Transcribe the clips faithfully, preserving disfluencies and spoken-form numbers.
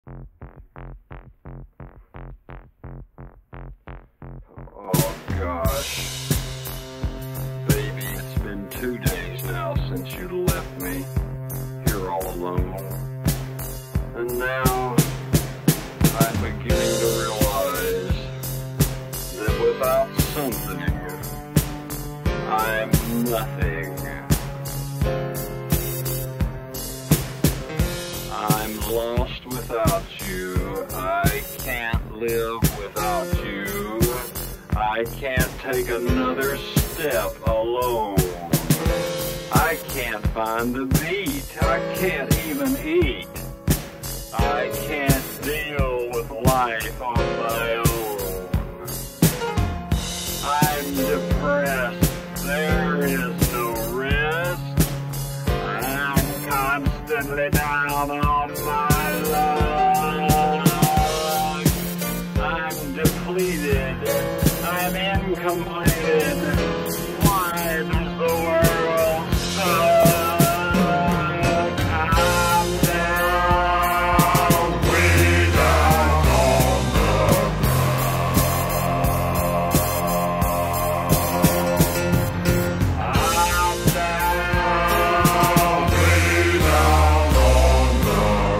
Oh gosh. Baby, it's been two days now since you left me here all alone. And now I'm beginning to realize that without something, I'm nothing. I'm lost without you. I can't live without you. I can't take another step alone. I can't find the beat. I can't even eat. I can't deal with life on my own. I'm depressed. There is no rest. I'm constantly down on my luck. I'm depleted. I'm incompleted. Why does the world suck? I'm down, way down on the ground. I'm down, way down on the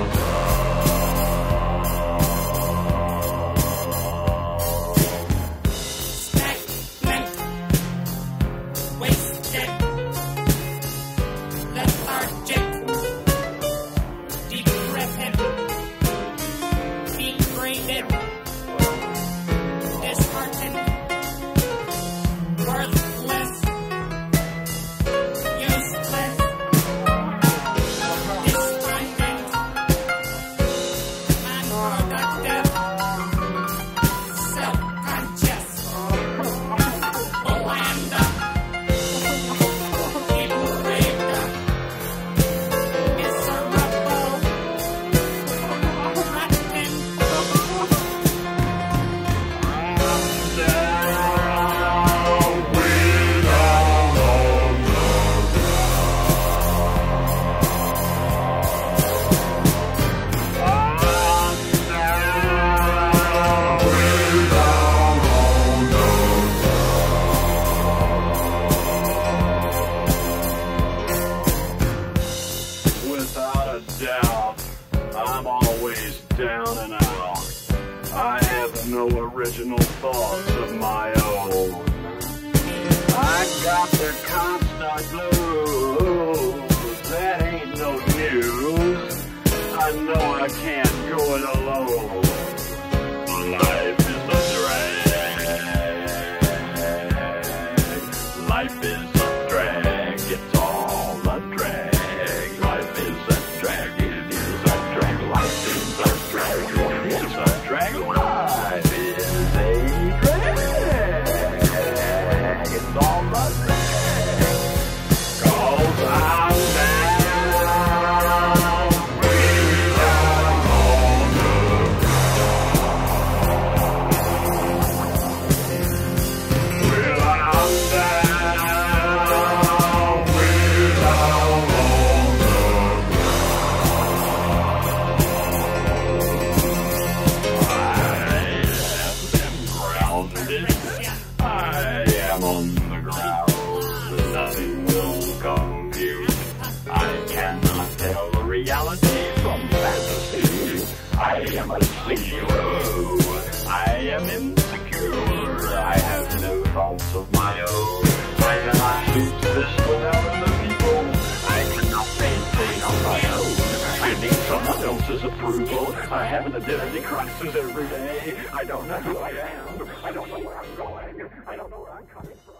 I'm always down and out. I have no original thoughts of my own. I got the constant blues. That ain't no news. I know I can't go it alone. Life is a drag. Life is a drag. It's all a drag. Life is a drag. On the ground, nothing will compute. I cannot tell the reality from fantasy. I am a zero. I am insecure. I have no thoughts of my own. I cannot do this without other people. I cannot maintain on my own. I need someone else's approval. I have an identity crisis every day. I don't know who I am. I don't know where I'm going. I don't know where I'm coming from.